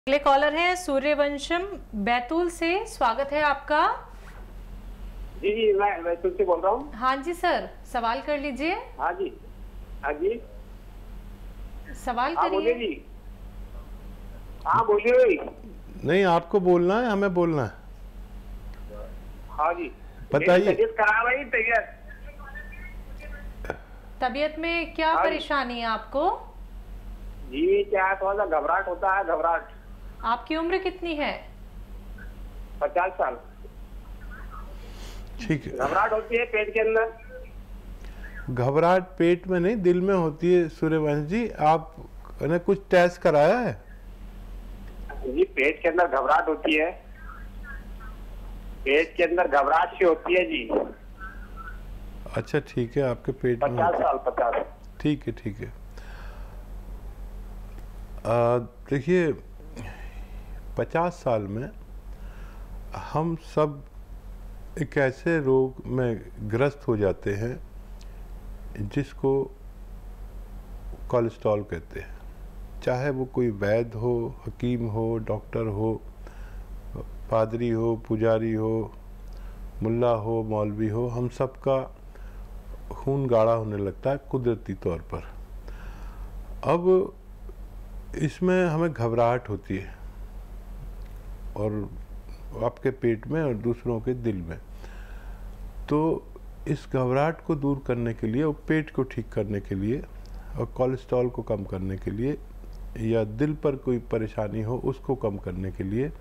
अगले कॉलर हैं सूर्यवंशम बैतूल से। स्वागत है आपका। जी जी, मैं बैतूल से बोल रहा हूँ। हाँ जी सर, सवाल कर लीजिए। हाँ जी, हाँ जी, सवाल हाँ बोलिए करिए। जी, हाँ बोलिए। नहीं, आपको बोलना है, हमें बोलना है। हाँ जी, बताइए। तबीयत खराब है, तबीयत तबीयत में क्या हाँ जी। परेशानी है आपको? जी, क्या थोड़ा सा घबराहट होता है, घबराहट। आपकी उम्र कितनी है? 50 साल। ठीक है। घबराहट होती है पेट के अंदर। घबराहट पेट में नहीं, दिल में होती है सूर्यवंश जी। आपने कुछ टेस्ट कराया है? जी, पेट के अंदर घबराहट होती है, पेट के अंदर घबराहट सी होती है जी। अच्छा ठीक है, आपके पेट में 50 साल, 50। ठीक है, ठीक है। देखिए, 50 साल में हम सब एक ऐसे रोग में ग्रस्त हो जाते हैं जिसको कोलेस्ट्रॉल कहते हैं। चाहे वो कोई वैद्य हो, हकीम हो, डॉक्टर हो, पादरी हो, पुजारी हो, मुल्ला हो, मौलवी हो, हम सबका खून गाढ़ा होने लगता है कुदरती तौर पर। अब इसमें हमें घबराहट होती है, और आपके पेट में और दूसरों के दिल में। तो इस घबराहट को दूर करने के लिए और पेट को ठीक करने के लिए और कोलेस्ट्रॉल को कम करने के लिए, या दिल पर कोई परेशानी हो उसको कम करने के लिए,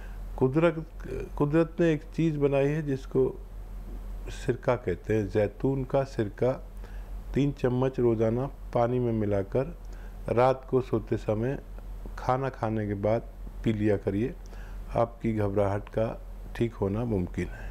कुदरत ने एक चीज़ बनाई है जिसको सिरका कहते हैं। जैतून का सिरका 3 चम्मच रोज़ाना पानी में मिलाकर रात को सोते समय खाना खाने के बाद पी लिया करिए। आपकी घबराहट का ठीक होना मुमकिन है।